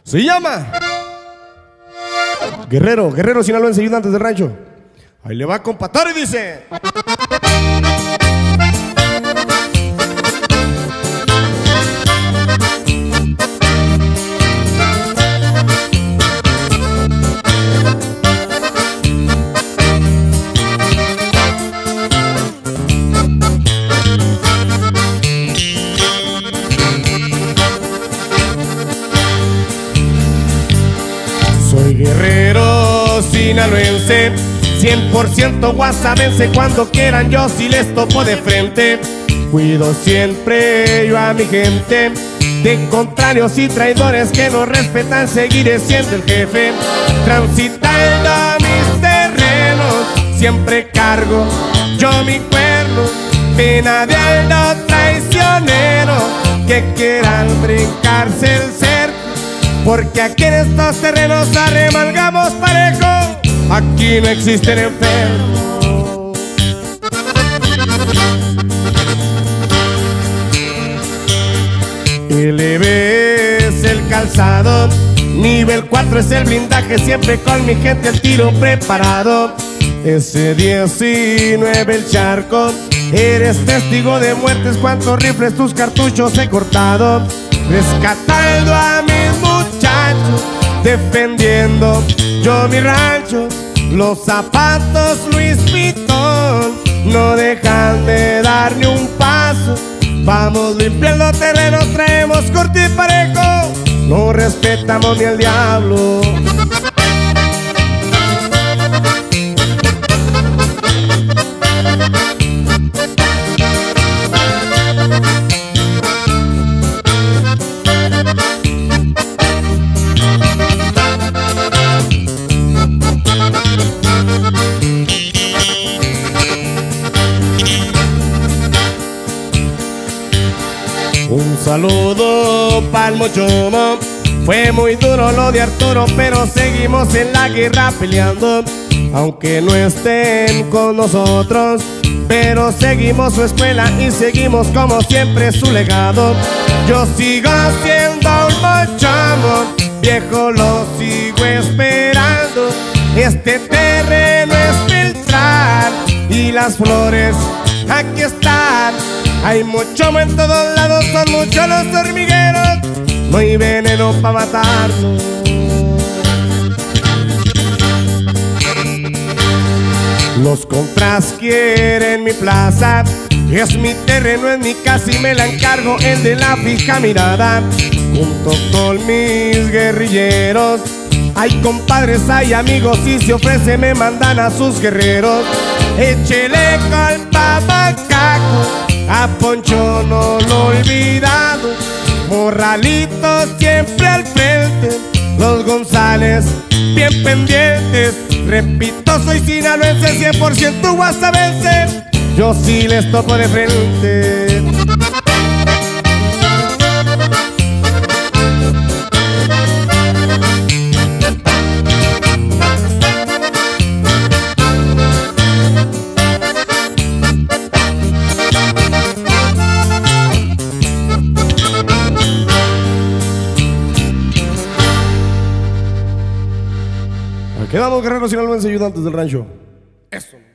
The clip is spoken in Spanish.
Se llama Guerrero Sinaloense, ayudantes del rancho. Ahí le va a compatar y dice: soy guerrero sinaloense, 100% guasavense. Cuando quieran yo sí les topo de frente. Cuido siempre yo a mi gente de contrarios y traidores que no respetan. Seguiré siendo el jefe, transitando mis terrenos. Siempre cargo yo mi cuerno, pena de aldo traicionero. Que quieran brincarse el cerco, porque aquí en estos terrenos arremalgamos parejo. Aquí no existen enfermos. LB es el calzado, nivel 4 es el blindaje. Siempre con mi gente el tiro preparado. S19 el charco, eres testigo de muertes. Cuántos rifles tus cartuchos he cortado. Rescatando a mis muchachos, defendiendo yo mi rancho. Los zapatos Luis Vuitton no dejan de dar ni un paso. Vamos limpiando terrenos, traemos corte y parejo. No respetamos ni al diablo. Un saludo pa'l Mochomo. Fue muy duro lo de Arturo, pero seguimos en la guerra peleando. Aunque no estén con nosotros, pero seguimos su escuela y seguimos como siempre su legado. Yo sigo siendo un Mochomo, viejo lo sigo esperando. Este terreno es filtrar y las flores aquí están. Hay Mochomo en todos lados, son muchos los hormigueros. No hay veneno pa' matarnos. Los contras quieren mi plaza, es mi terreno, es mi casa y me la encargo, el de la fija mirada. Junto con mis guerrilleros, hay compadres, hay amigos, y se ofrece me mandan a sus guerreros. Échele culpa macaco, a Poncho no lo olvidado. Morralitos siempre al frente, los González bien pendientes. Repito, soy sinaloense, 100% guasavense. Yo sí les topo de frente. Quedamos guerreros sinaloenses, ayudantes del rancho. Eso.